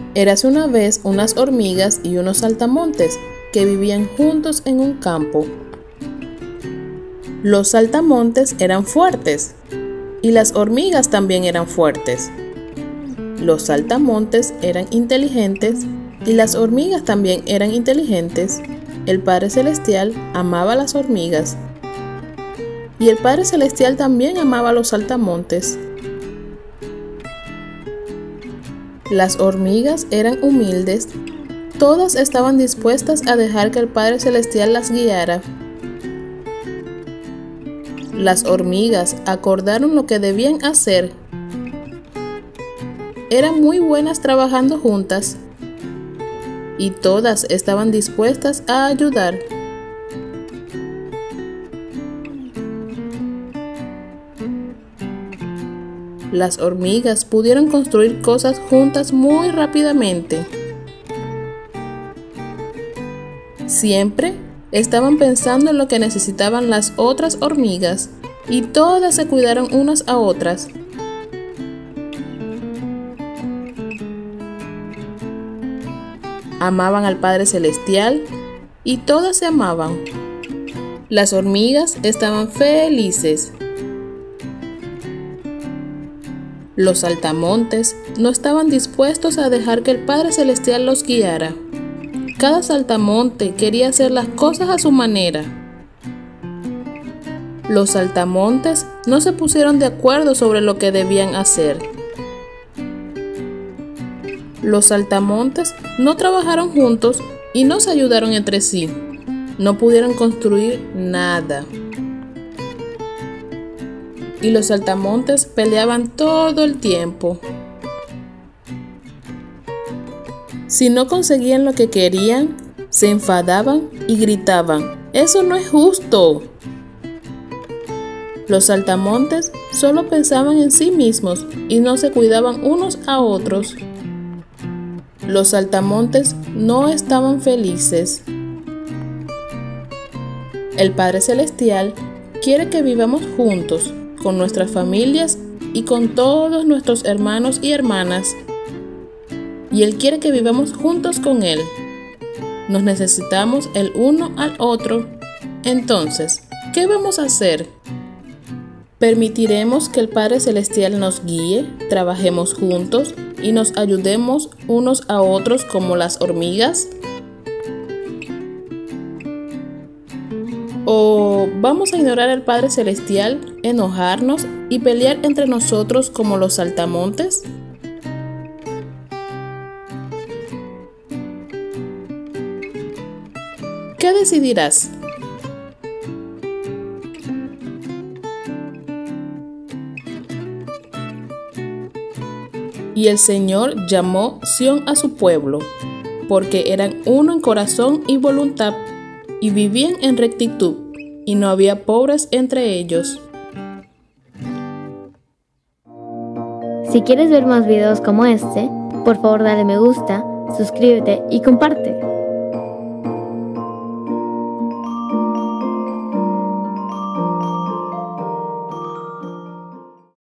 Érase una vez unas hormigas y unos saltamontes que vivían juntos en un campo. Los saltamontes eran fuertes y las hormigas también eran fuertes. Los saltamontes eran inteligentes y las hormigas también eran inteligentes. El Padre Celestial amaba a las hormigas y el Padre Celestial también amaba a los saltamontes. Las hormigas eran humildes, todas estaban dispuestas a dejar que el Padre Celestial las guiara. Las hormigas acordaron lo que debían hacer. Eran muy buenas trabajando juntas y todas estaban dispuestas a ayudar. Las hormigas pudieron construir cosas juntas muy rápidamente. Siempre estaban pensando en lo que necesitaban las otras hormigas y todas se cuidaron unas a otras. Amaban al Padre Celestial y todas se amaban. Las hormigas estaban felices. Los saltamontes no estaban dispuestos a dejar que el Padre Celestial los guiara. Cada saltamonte quería hacer las cosas a su manera. Los saltamontes no se pusieron de acuerdo sobre lo que debían hacer. Los saltamontes no trabajaron juntos y no se ayudaron entre sí. No pudieron construir nada. Y los saltamontes peleaban todo el tiempo. Si no conseguían lo que querían, se enfadaban y gritaban: ¡eso no es justo! Los saltamontes solo pensaban en sí mismos y no se cuidaban unos a otros. Los saltamontes no estaban felices. El Padre Celestial quiere que vivamos juntos, con nuestras familias y con todos nuestros hermanos y hermanas. Y Él quiere que vivamos juntos con Él. Nos necesitamos el uno al otro. Entonces, ¿qué vamos a hacer? ¿Permitiremos que el Padre Celestial nos guíe, trabajemos juntos y nos ayudemos unos a otros como las hormigas? ¿O vamos a ignorar al Padre Celestial, enojarnos y pelear entre nosotros como los saltamontes? ¿Qué decidirás? Y el Señor llamó Sión a su pueblo, porque eran uno en corazón y voluntad, y vivían en rectitud, y no había pobres entre ellos. Si quieres ver más videos como este, por favor dale me gusta, suscríbete y comparte.